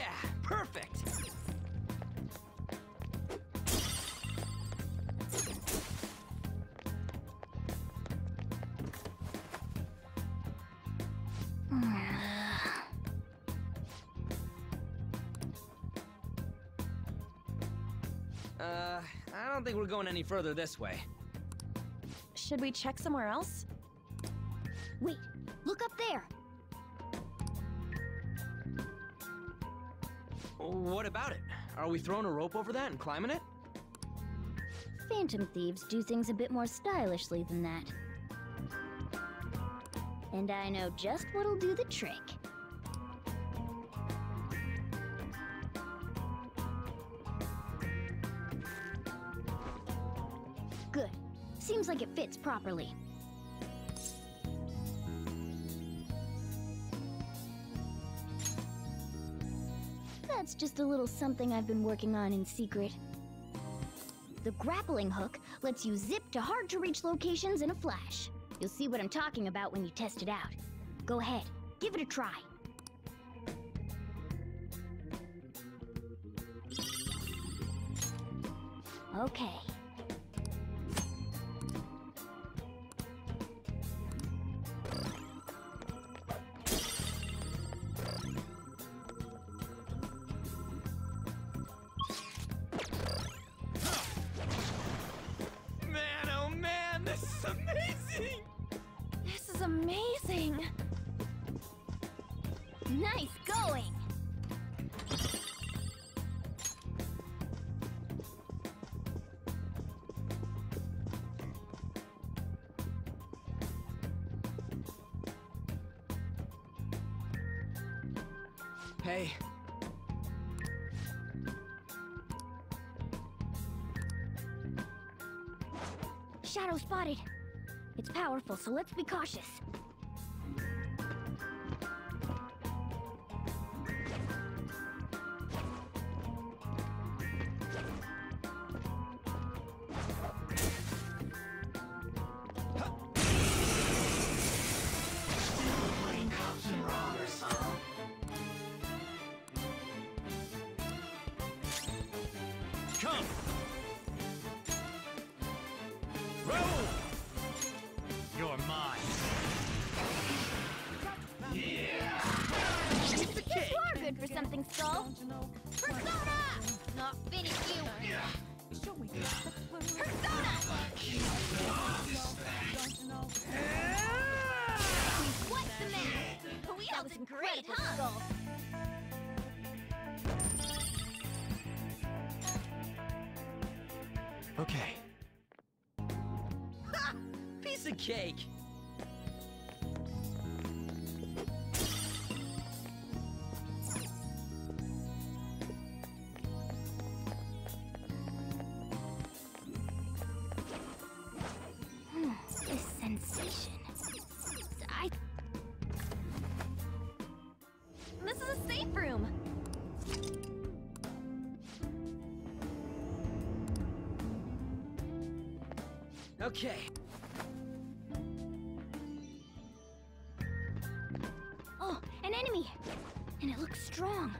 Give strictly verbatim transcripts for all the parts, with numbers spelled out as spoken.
Yeah, perfect! Uh, I don't think we're going any further this way. Should we check somewhere else? Wait, look up there! What about it? Are we throwing a rope over that and climbing it? Phantom thieves do things a bit more stylishly than that. And I know just what'll do the trick. Good. Seems like it fits properly. That's just a little something I've been working on in secret. The grappling hook lets you zip to hard-to-reach locations in a flash. You'll see what I'm talking about when you test it out. Go ahead, give it a try. Okay. Man, oh man, this is amazing! This is amazing! Nice going! Hey. Shadow spotted. It's powerful, so let's be cautious. Come! Roll! You're mine. Yeah! It's the Yes, you are good for something, Skull. Persona! Not finish you. Persona! What's the matter? We all did great, huh? Skull. Okay. Ha! Piece of cake! This sensation. I... This is a safe room! Okay. Oh, an enemy! And it looks strong.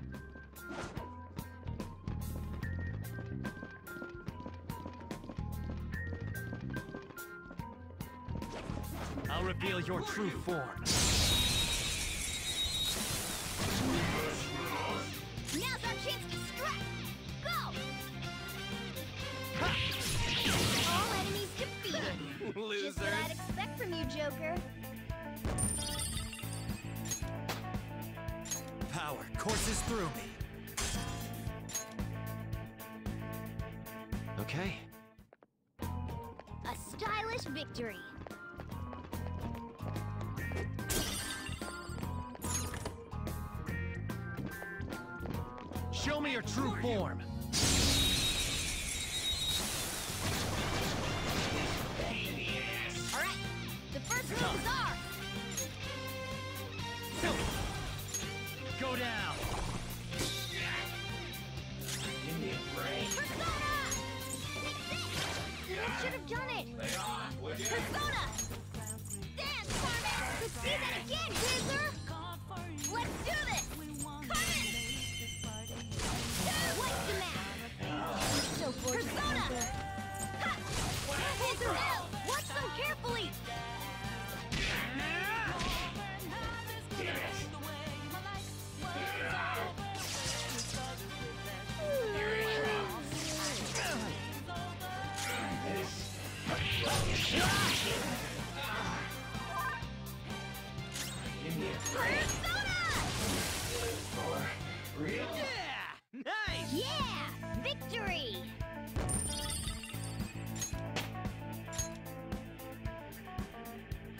I'll reveal your true form. Now's our chance to strike! Go! All enemies defeated. Just what I'd expect from you, Joker. Power courses through me. Okay. A stylish victory. Show me your true form. Alright, the first move is ours! Go down. Persona! This should have done it! Persona! Dance, Carmen! Let's see that again, Gizzler! Let's do this! Come in!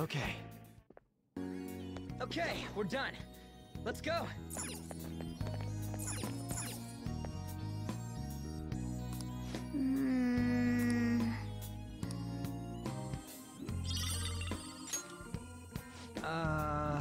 Okay. Okay, we're done. Let's go. Hmm. Uh...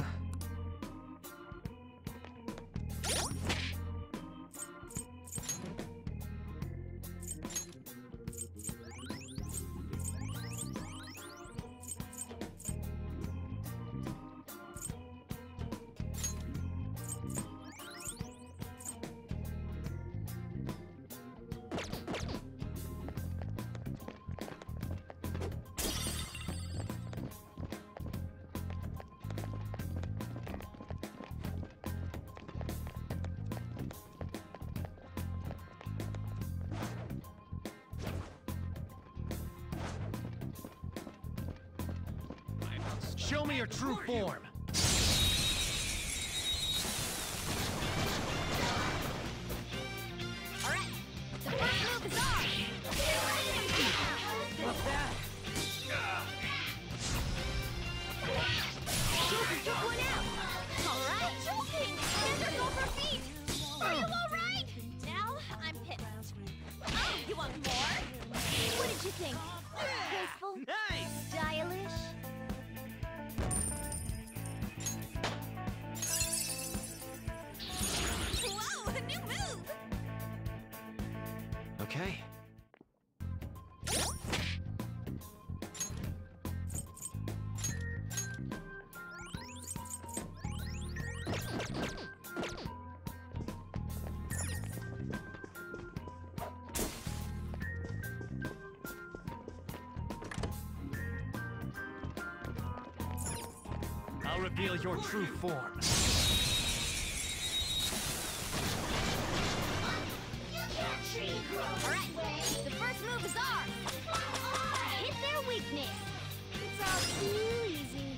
Show me your true form. Alright, the first move is ours! What's that? Joker took one out! Alright, joking! Panther, go for feet! Are you alright? Now, I'm pissed. Oh, you want more? What did you think? Graceful? Nice! Stylish? Whoa, a new move! Okay. I'll reveal your true form. Alright, the first move is ours! Hit their weakness! It's all too easy.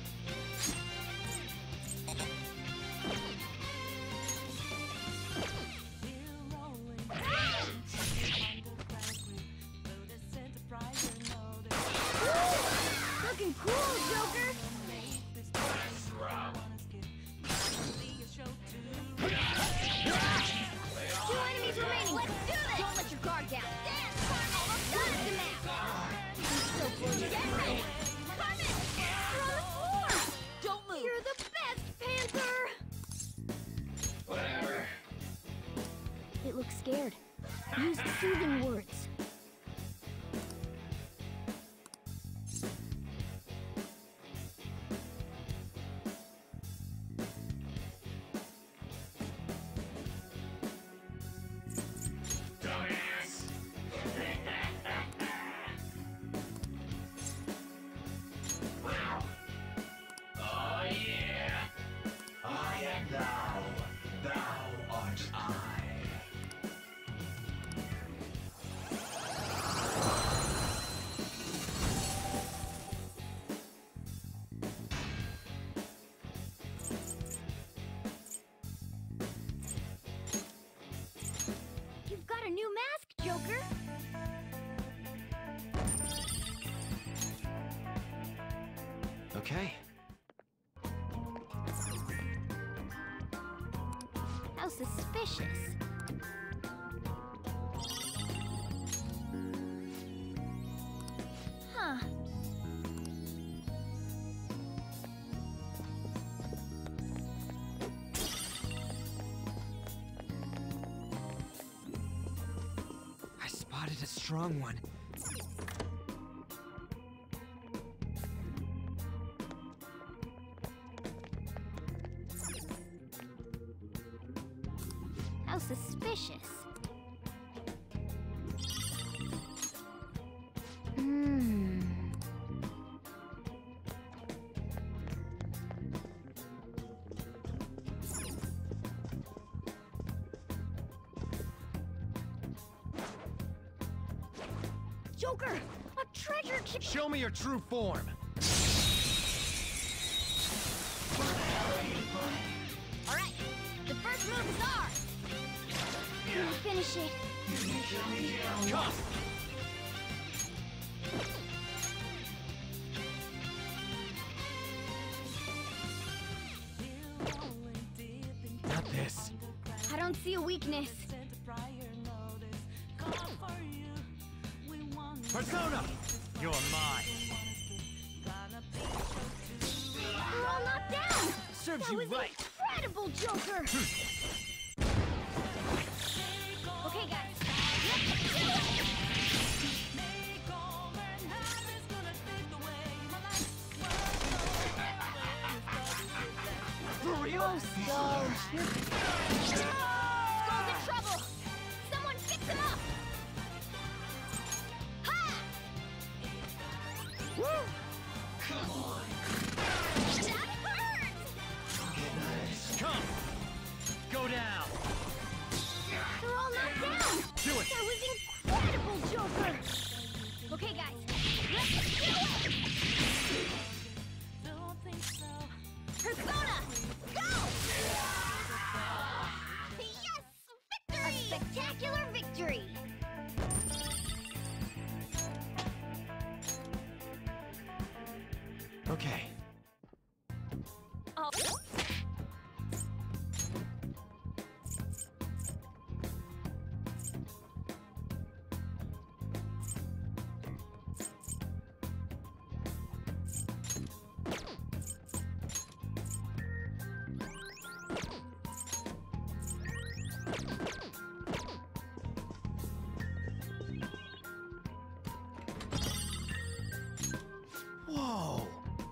Looking cool, Joker! Two enemies remaining. Let's do this. Don't let your guard down. Dance, Carmel. Let's dance him out. He's so cool. Get ready. Carmen, you're on the floor. Don't move. You're the best, Panther. Whatever. It looks scared. Use soothing words. You've got a new mask, Joker. Okay. How suspicious. Huh. I spotted a strong one. How suspicious. Hmm. Joker, a treasure chest. Show me your true form. Alright, the first move is ours. Can you finish it? Come. see a weakness. Persona! You're mine. We're all knocked down! Serves That you was right. incredible, Joker! Okay, guys. Let's do it! For real? Oh, Skull. Skull's in trouble! Someone fix him up! Ha! Woo! Come on. That hurts! Come! Go down! They're all knocked down! Do it! That was incredible, Joker! Okay, guys. Let's do it! Persona! Go! Yes! Victory! A spectacular victory! Okay. Oh. Whoa.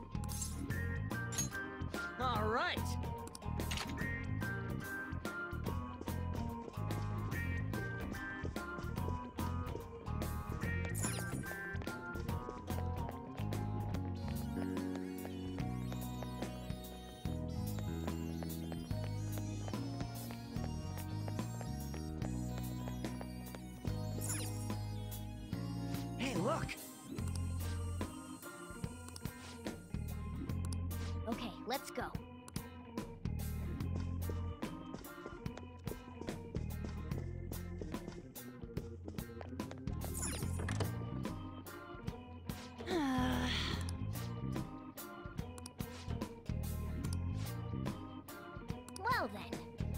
All right. Hey, look. Okay, let's go. Well then.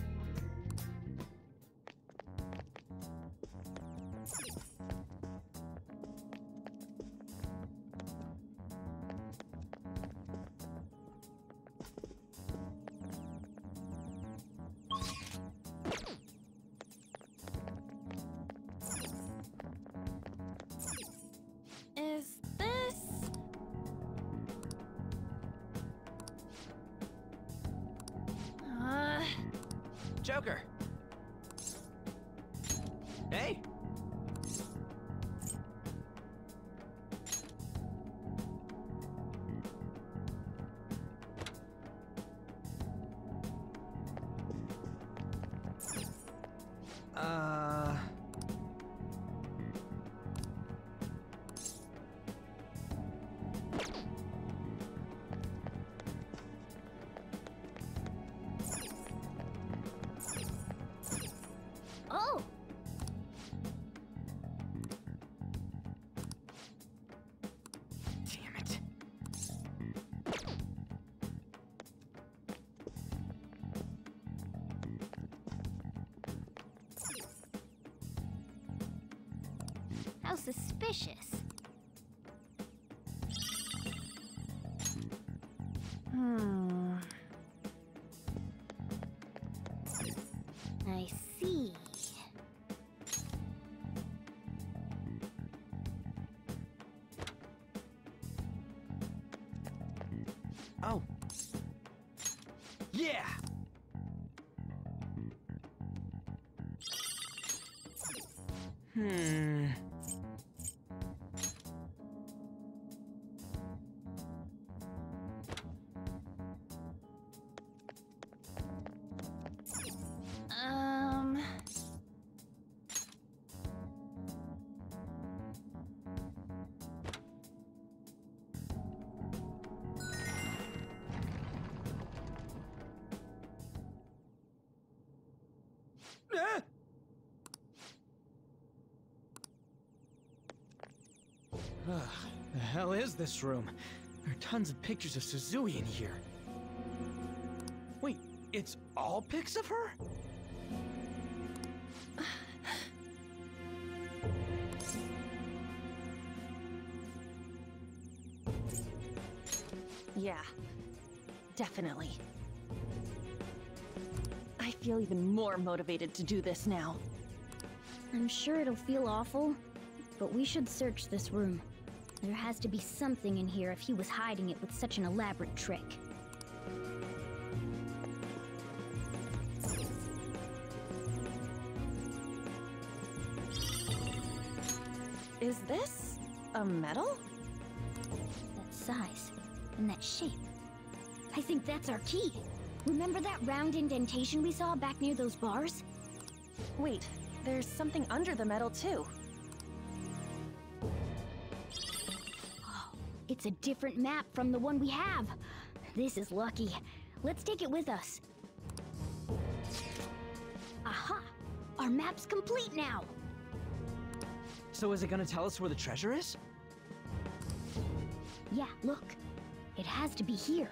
Is this... Uh... Joker. Hey. Uh... Oh! Damn it. How suspicious. Hmm. I see. Oh. Yeah. Hmm. Um... Ah! Ugh, the hell is this room? There are tons of pictures of Suzui in here. Wait, it's all pics of her? Yeah, definitely. I feel even more motivated to do this now. I'm sure it'll feel awful, but we should search this room. There has to be something in here if he was hiding it with such an elaborate trick. Is this a medal? That size and that shape. I think that's our key. Remember that round indentation we saw back near those bars? Wait, there's something under the medal too. Oh, it's a different map from the one we have. This is lucky. Let's take it with us. Aha! Our map's complete now! So is it gonna tell us where the treasure is? Yeah, look. It has to be here.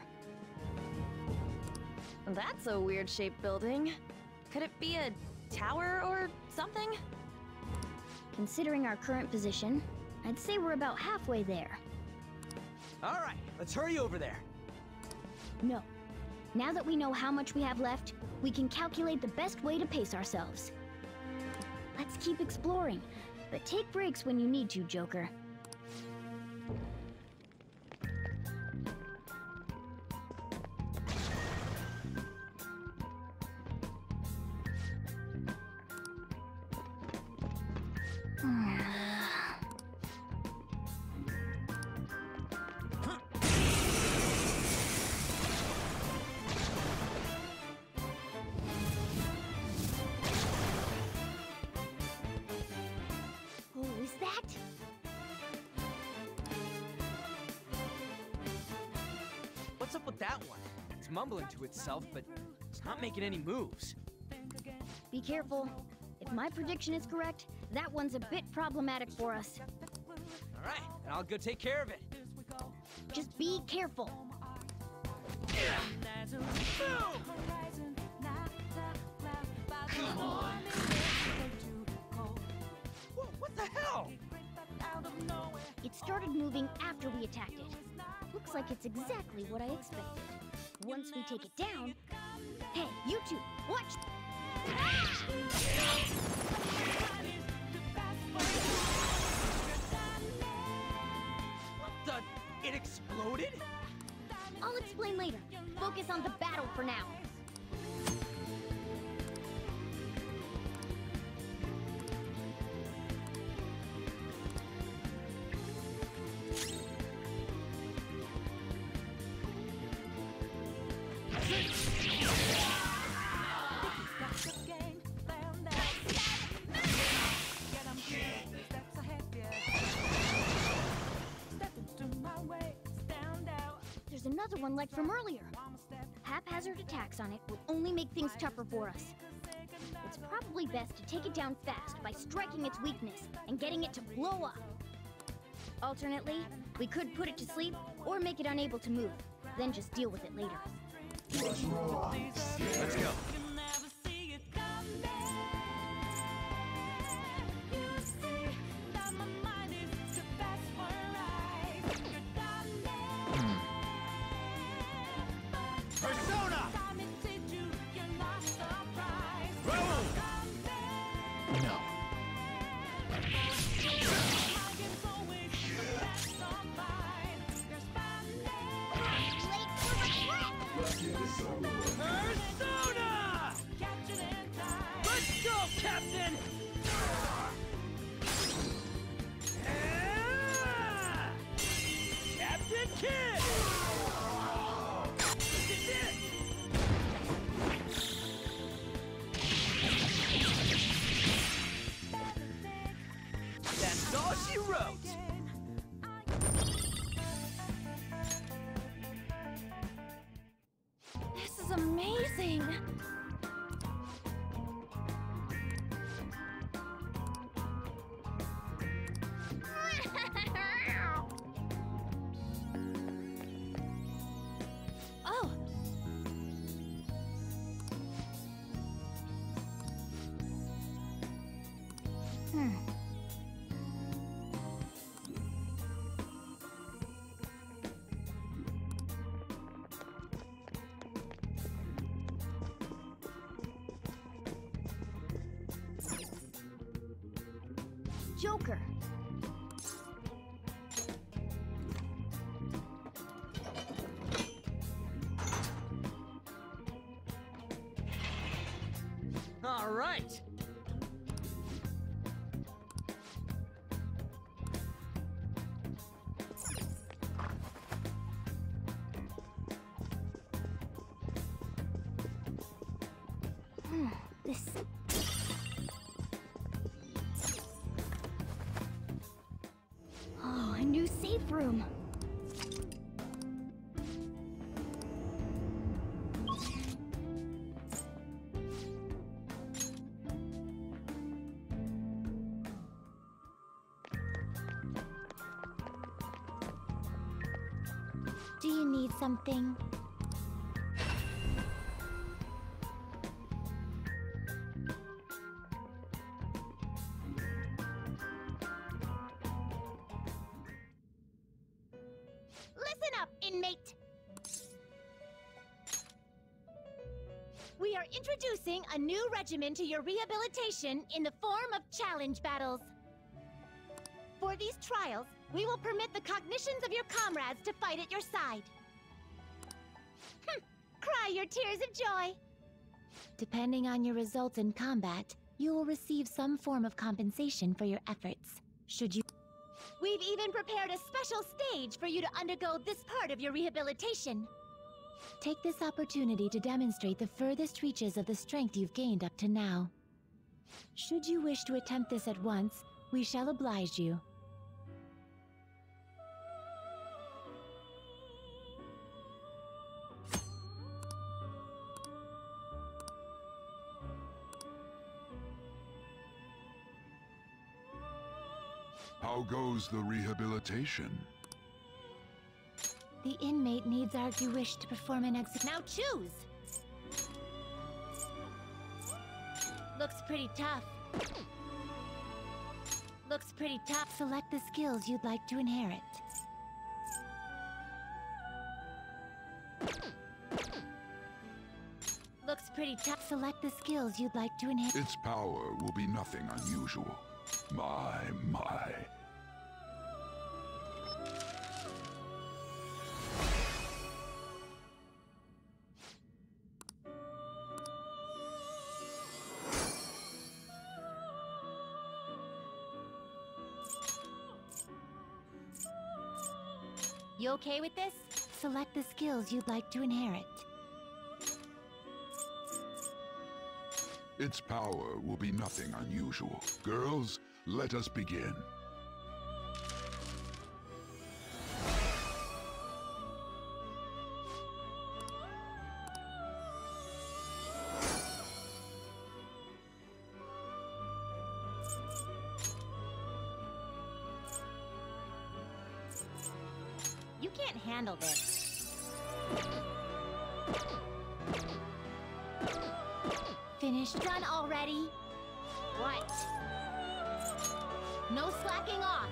That's a weird shaped building. Could it be a tower or something? Considering our current position, I'd say we're about halfway there. All right, let's hurry over there. No. Now that we know how much we have left, we can calculate the best way to pace ourselves. Let's keep exploring, but take breaks when you need to, Joker. Oh, is that? What's up with that one? It's mumbling to itself, but it's not making any moves. Be careful. If my prediction is correct, that one's a bit problematic for us. All right, and I'll go take care of it. Just be careful. Come on! Whoa, what the hell? It started moving after we attacked it. Looks like it's exactly what I expected. Once we take it down... Hey, you two, watch! What the? It exploded? I'll explain later. Focus on the battle for now. There's another one like from earlier. Haphazard attacks on it will only make things tougher for us. It's probably best to take it down fast by striking its weakness and getting it to blow up. Alternately, we could put it to sleep or make it unable to move, then just deal with it later. Let's go. Persona! Roll! No. Persona! Let's go, Captain! Ah! Captain Kidd! This is it! That's all she wrote! This is amazing! Oh! Hmm. Joker. All right. This... Oh, a new safe room. Do you need something? Listen up, inmate! We are introducing a new regimen to your rehabilitation in the form of challenge battles. For these trials, we will permit the cognitions of your comrades to fight at your side. Hm, cry your tears of joy! Depending on your results in combat, you will receive some form of compensation for your efforts. Should you... We've even prepared a special stage for you to undergo this part of your rehabilitation. Take this opportunity to demonstrate the furthest reaches of the strength you've gained up to now. Should you wish to attempt this at once, we shall oblige you. How goes the rehabilitation? The inmate needs our you wish to perform an exit. Now choose! Looks pretty tough. Looks pretty tough. Select the skills you'd like to inherit. Looks pretty tough. Select the skills you'd like to inherit. Its power will be nothing unusual. My, my. You okay with this? Select the skills you'd like to inherit. Its power will be nothing unusual. Girls, let us begin. You can't handle this. Finished? Done already? What? No slacking off.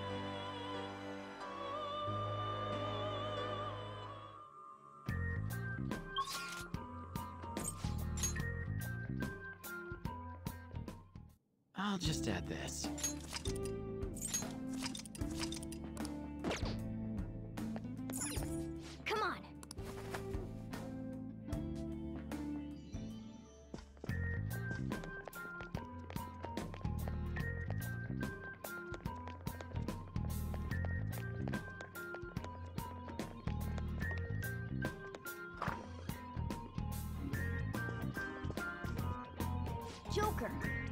I'll just add this. Come on. Joker.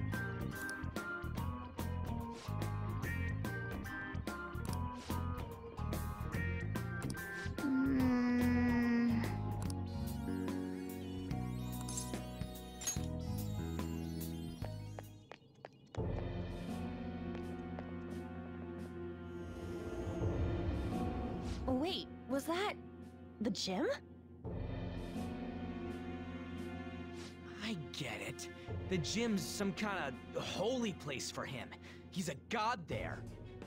Mm. Wait, was that the gym? I get it. The gym's some kind of holy place for him. He's a god there.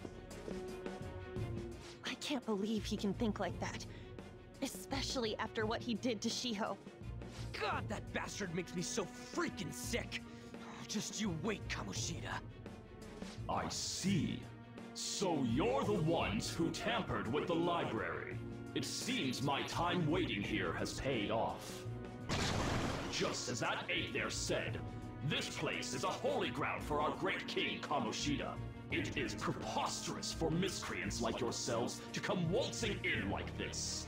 I can't believe he can think like that. Especially after what he did to Shiho. God, that bastard makes me so freaking sick. Just you wait, Kamoshida. I see. So you're the ones who tampered with the library. It seems my time waiting here has paid off. Just as that ape there said, this place is a holy ground for our great king Kamoshida. It is preposterous for miscreants like yourselves to come waltzing in like this.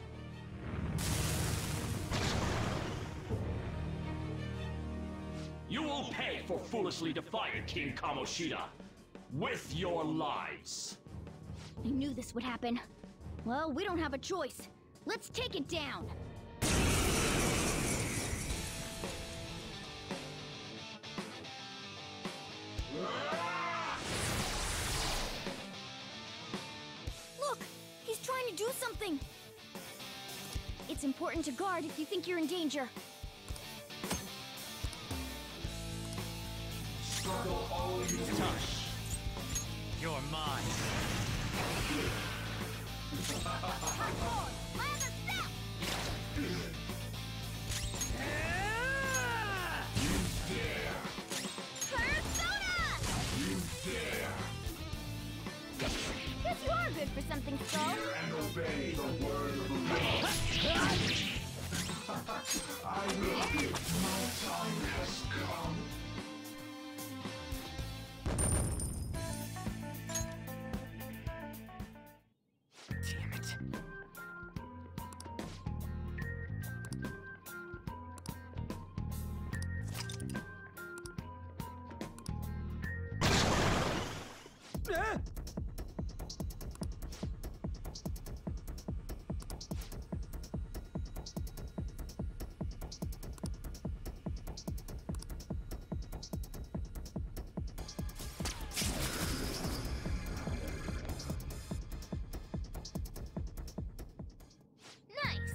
You will pay for foolishly defying King Kamoshida with your lives. I knew this would happen. Well, we don't have a choice. Let's take it down. Look! He's trying to do something! It's important to guard if you think you're in danger. Struggle all you touch. You're mine. Hardcore! My other step! You dare! Persona! You dare! Guess you are good for something, Skull. Hear and obey the word of the Lord. I will give. My time has come. Damn it. Ah! Nice!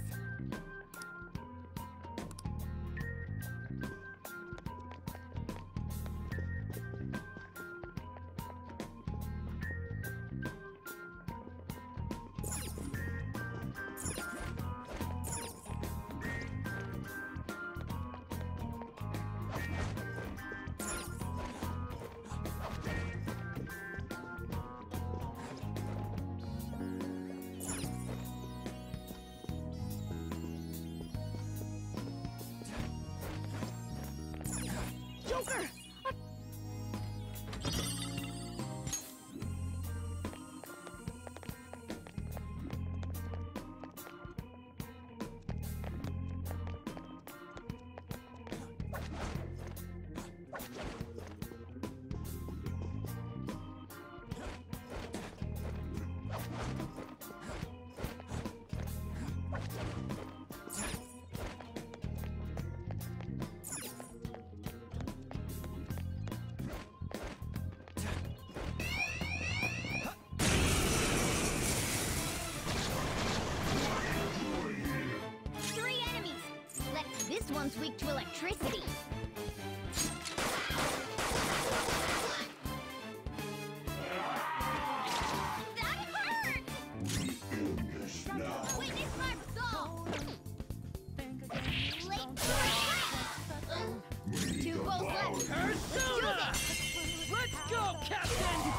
Joker! Three enemies! Let's this one's weak to electricity. That hurt! Illness now. Witness my resolve! Late Two The bows power left. you Persona! Let's go, Captain!